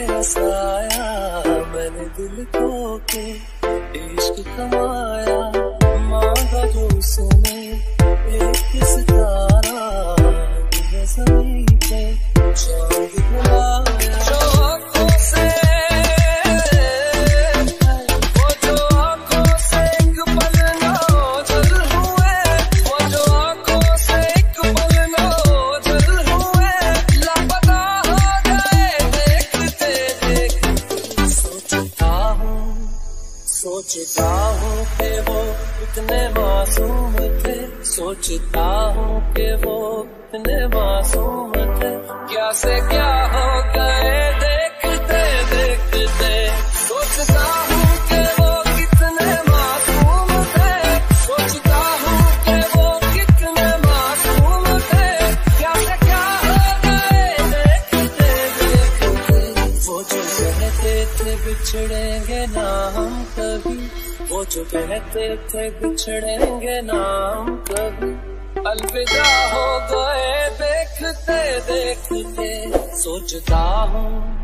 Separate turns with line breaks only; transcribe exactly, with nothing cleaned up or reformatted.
हंसाया, मैंने दिल खो के इश्क कमाया। मांगा जो उसने एक सितारा, ज़मीन पे चांद बुलाया। जो आँखों से वो जो आँखों से एक पल ना ओझल हुए, वो जो आँखों से एक पल ना ओझल हुए, लापता हो गए देखते देखते। सोचता हूँ सोचता हूँ कि वो कितने मासूम थे, सोचता हूँ कि वो कितने मासूम थे। क्या से क्या हो गए देखते देखते। सोचता हूँ कि वो कितने मासूम थे, सोचता हूँ कि वो कितने मासूम थे। क्या से क्या हो गए देखते देखते। वो जो कहते थे बिछड़ेंगे ना हम कभी, वो जो कहते थे बिछड़ेंगे ना हम कभी, अलविदा हो गए देखते देखते। सोचता हूँ